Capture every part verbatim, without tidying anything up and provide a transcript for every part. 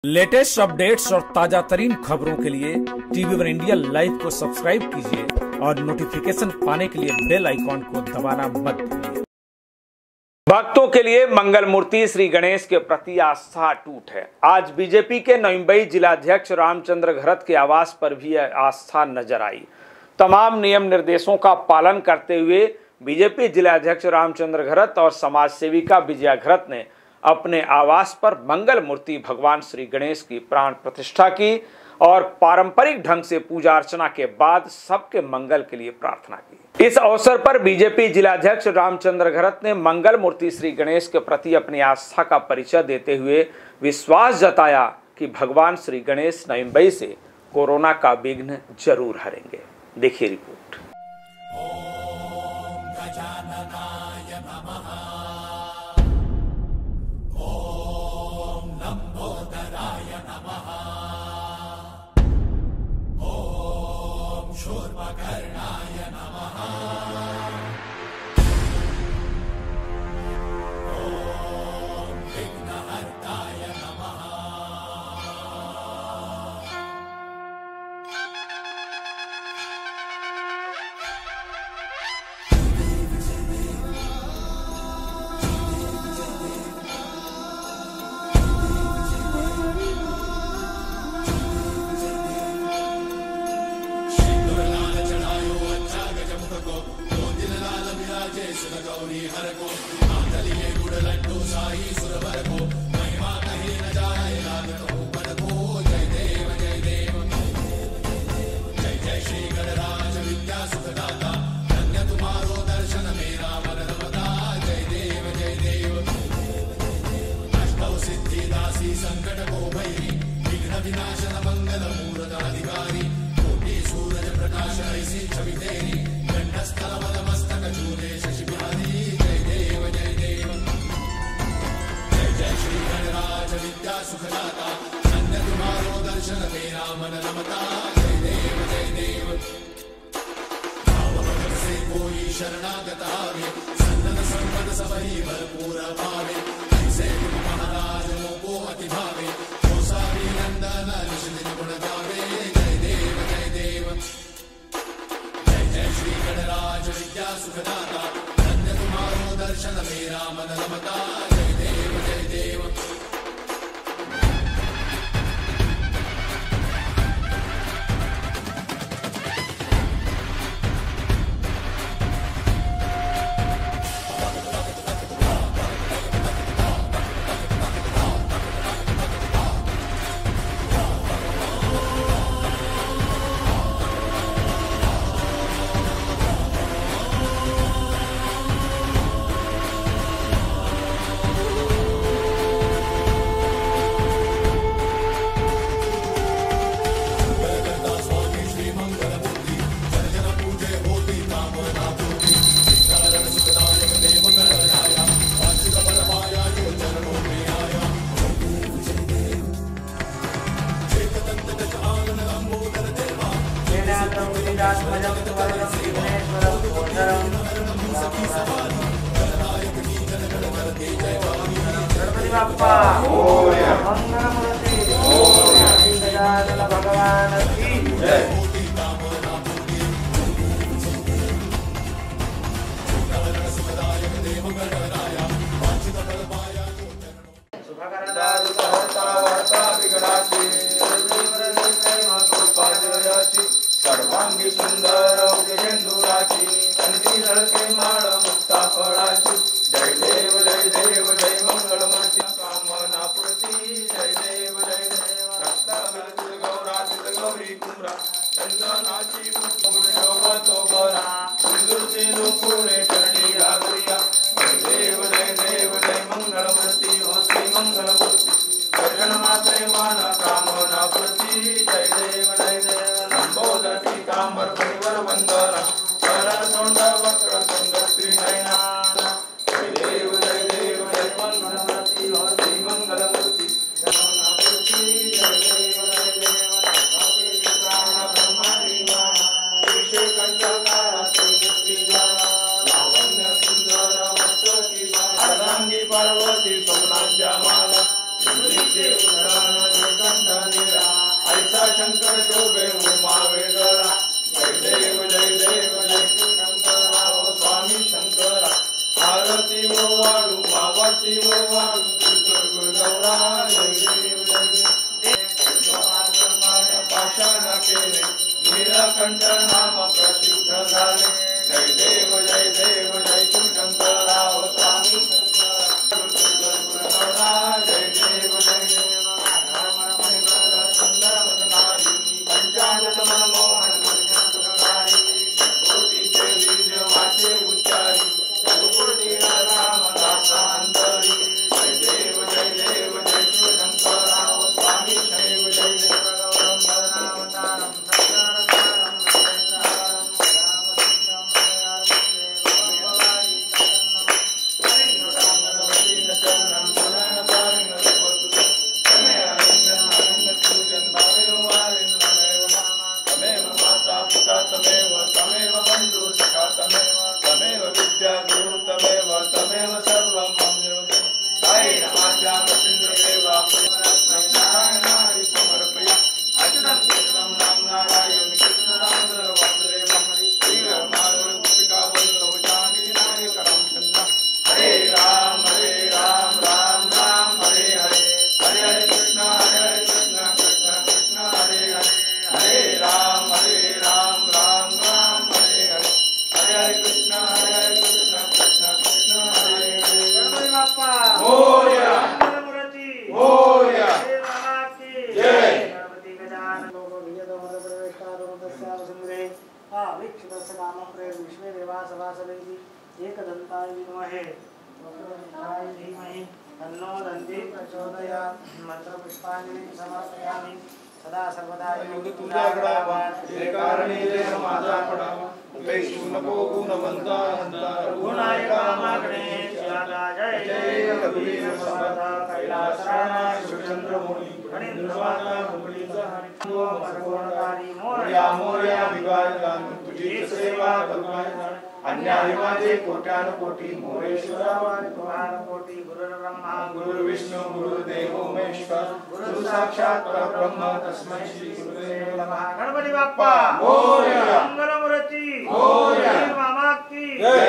Latest updates और ताजा तरीन खबरों के लिए टीवी वन इंडिया लाइव को सब्सक्राइब कीजिए और नोटिफिकेशन पाने के लिए बेल आइकॉन को दबाना मत भूलिए। भक्तों के लिए मंगल मूर्ति श्री गणेश के प्रति आस्था टूट है। आज बीजेपी के नवीमुंबई जिलाध्यक्ष रामचंद्र घरत के आवास पर भी आस्था नजर आई। तमाम नियम निर्देशों का पालन करते हुए बीजेपी जिलाध्यक्ष रामचंद्र घरत और समाज सेविका विजया घरत ने अपने आवास पर मंगल मूर्ति भगवान श्री गणेश की प्राण प्रतिष्ठा की और पारंपरिक ढंग से पूजा अर्चना के बाद सबके मंगल के लिए प्रार्थना की। इस अवसर पर बीजेपी जिलाध्यक्ष रामचंद्र घरत ने मंगल मूर्ति श्री गणेश के प्रति अपनी आस्था का परिचय देते हुए विश्वास जताया कि भगवान श्री गणेश नवीमुंबई से कोरोना का विघ्न जरूर हरेंगे। देखिए रिपोर्ट। शूर्पकर्णाय नमः। ओम विघ्नहर्ताय नमः। गौरी हर को आंधलिए गुड़ लड्डू साई सुरवर को महिमा कहीं न जाए लागत ऊपर को। जय देव जय देव जय जय श्री गणराज विद्या सुखदाता धन्य तुम्हारो दर्शन मेरा मन रमता। जय देव जय देव अष्टौ सिद्धि दासी संकट को भैरी विघ्न विनाशन मंगल मूर्त अधिकारी कोटि सूरज प्रकाश ऐसी छवि तेरी गंडस्थल मद मस्तक चूले शशि बिहारी। जय देव जय देव जय जय श्री गणराज विद्या सुखदाता धन्य तुम्हारो दर्शन मेरा मन रमता। जय देव जय देव भाव भगत से कोई शरणागत आवे सन्नत संपद सबही भरपूर पावे। ऐसे तुम महाराज को अति भावे हो सारी नंदन ऋषि दिन गुण गावे। जय देव जय देव जय जय श्री गणराज विद्या सुखदाता धन्य तुम्हारो दर्शन मेरा मन रमता। जय देव जय देव गणपति बाप्पा मंगलमूर्ति भगवान की जय। सर्वांगी सुंदर औषधेंदुराची कंठी झळके माळ मुक्ता फळाची। जय देव जय देव जय मंगल मूर्ती कामना पूर्ती। जय देव जय देव रक्तागल गौराचित गौरी कुमरा चंदनाची शोभतो बरा सिंदूरचे लोकुळे चरणी लागरिया। जय देव जय देव जय मंगल मूर्ती हो श्री मंगल मूर्ती भजन मात्रे मान कामना पूर्ती। जय देव जय देव लंबोदरी कांबर परिवर वंदना सरल तोंड वक्र सुंदर त्रिनयना। जय देव जय देव जय मंगल मूर्ति हो श्री मंगल मूर्ति कामना पूर्ती। जय देव जय देव ब्रह्माणी विषय कंठ काया श्री सर्वस्य कामं प्रेर विश्वे देवा सभासदेति एकदन्ताय विद्महे वक्रतुण्डाय धीमहि तन्नो दन्ति प्रचोदयात्। मंत्रपुष्पाञ्जलिं समर्पयामि। सदा सर्वदा योग तुझ्या गडावात हे कारणे जय माझा पडावा उपेक्षू नको गुणवंता गुणाय कामाग्ने ज्यादा जय जय रघुवीर समर्थ कैलासराय शिवचंद्र मुनी गणेंद्रवाता मुनीचा हरितो सर्वगुणकारी मोरया मोरया विवादान तुझी सेवा करुणाय अन्याय माझे कोट्यान कोटी मोरेश्वरा वार कोटी गुरु ब्रह्मा गुरु विष्णु गुरुदेव महेश्वर गुरु साक्षात परब्रह्म तस्मै श्री गुरुदेव नमः। गणपति बाप्पा मोरया मंगलमूर्ति मोरया मामा की जय।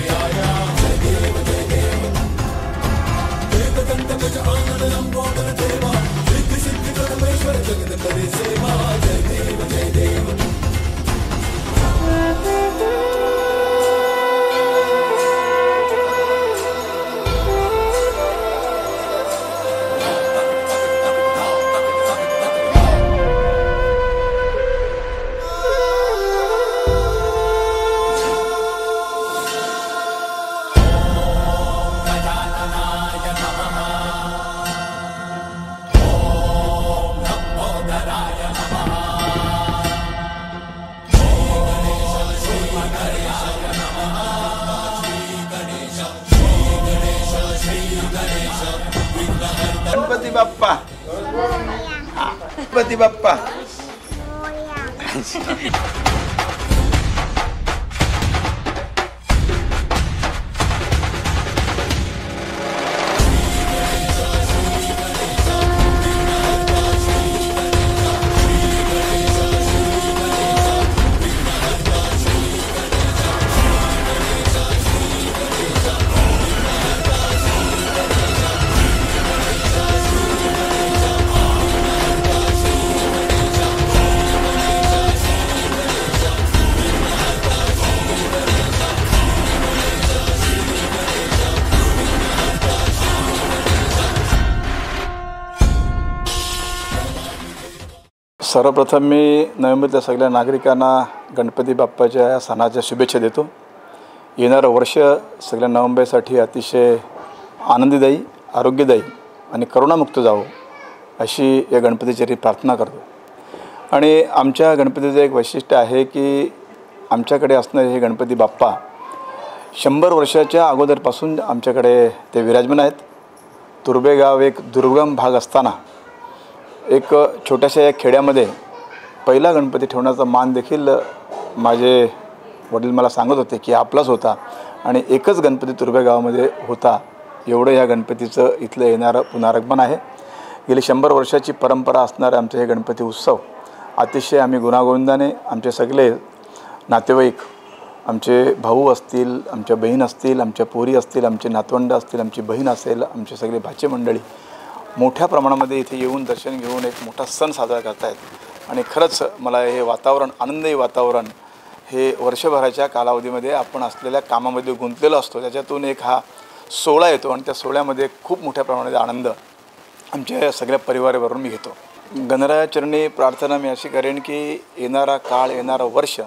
गणपति बाप्पा गणपति बाप्पा सर्वप्रथम मी नोव्हेंबरच्या सगळ्या नागरिकांना गणपती बाप्पाच्या या सणाच्या शुभेच्छा देतो। येणारं वर्ष सगळ्या नोव्हेंबरसाठी अतिशय आनंददायी, आरोग्यदायी आणि करोनामुक्त जावं अशी या गणपतीची प्रार्थना करतो। आणि आमच्या गणपतीचं एक वैशिष्ट्य आहे की आमच्याकडे असणारे हे गणपती बाप्पा शंभर वर्षाच्या अगोदरपासून आमच्याकडे ते विराजमान आहेत। तुर्भे गाव एक दुर्गम भाग असताना एक छोट्याशा या खेड्यामध्ये पहिला गणपती ठेवण्याचा मान देखील माझे वडील मला सांगत होते की आपलाच होता आणि एकच गणपती तुर्भे गावामध्ये होता। एवढं या गणपतीचं इथलं येणारं पुनरागमन आहे। गेली शंभर वर्षाची परंपरा असणारे आमचे हे गणपती उत्सव अतिशय आम्ही गुणागोविंदाने आमचे सगळे नातेवाईक, आमचे भाऊ असतील, आमच्या बहीण असतील, आमच्या पोरी असतील, आमचे नातवंड असतील, आमची बहीण असेल, आमचे सगळे भाचे मंडळी मोठ्या प्रमाणामध्ये इथे येऊन दर्शन घेऊन एक मोठा सण साजरा करतायत। आणि खरंच मला हे वातावरण, आनंदी वातावरण, हे वर्षभराच्या कालावधीमध्ये आपण असलेल्या कामामध्ये गुंतलेलो असतो त्याच्यातून एक हा सोहळा येतो आणि त्या सोहळ्यामध्ये खूप मोठ्या प्रमाणात आनंद आमच्या सगळ्या परिवाराबरोबर मी घेतो। गणरायाचरणी प्रार्थना मी अशी करेन की येणारा काळ, येणारं वर्ष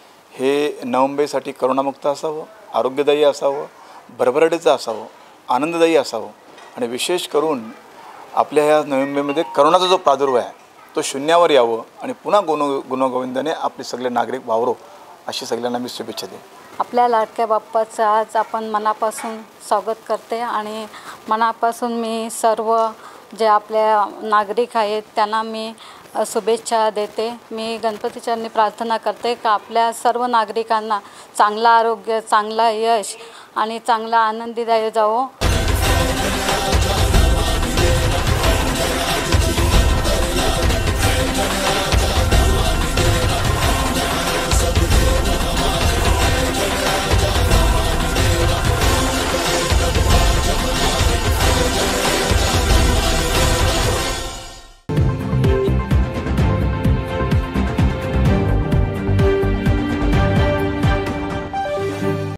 हे नोव्हेंबरसाठी करोनामुक्त असावं, आरोग्यदायी असावं, भरभराटीचं असावं, आनंददायी असावं आणि विशेष करून आपल्या ह्या नोव्हेंबरमध्ये करोनाचा जो प्रादुर्भाव आहे तो शून्यावर यावं आणि पुन्हा गुण गुणगोविंदाने आपले सगळे नागरिक वावरो अशी सगळ्यांना मी शुभेच्छा देईन। आपल्या लाडक्या बाप्पाचं आज आपण मनापासून स्वागत करते आणि मनापासून मी सर्व जे आपल्या नागरिक आहेत त्यांना मी शुभेच्छा देते। मी गणपतीचरणी प्रार्थना करते की आपल्या सर्व नागरिकांना चांगलं आरोग्य, चांगला यश आणि चांगला आनंदीदायी जावो।